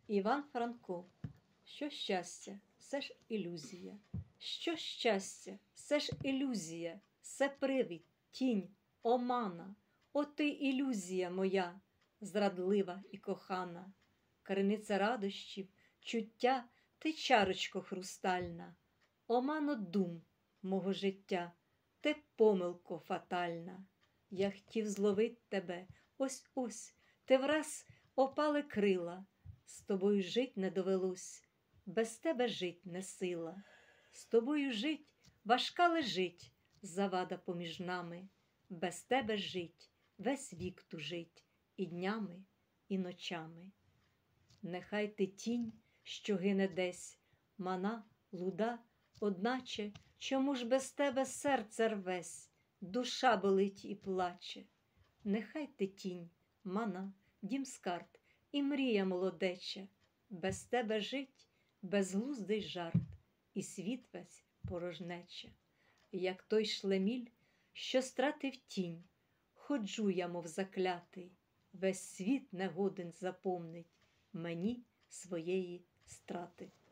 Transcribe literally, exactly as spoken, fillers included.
Іван Франко. Що щастя, все ж ілюзія. Що щастя, все ж ілюзія, все привід, тінь, омана. О ти ілюзія моя, зрадлива і кохана. Криниця радощів, чуття, ти чарочко хрустальна. Омано дум мого життя, ти помилко фатальна. Я хотів зловить тебе, ось-ось, ти враз опали крила. З тобою жить не довелось, без тебе жить не сила. З тобою жить важка лежить завада поміж нами. Без тебе жить весь вік тужить і днями, і ночами. Нехай ти тінь, що гине десь, мана, луда, одначе, чому ж без тебе серце рвесь, душа болить і плаче. Нехай ти тінь, мана, дім скарб і мрія молодеча, без тебе жить безглуздий жарт і світ весь порожнеча. Як той шлеміль, що стратив тінь, ходжу я, мов заклятий, весь світ не годен запомнить мені своєї страти.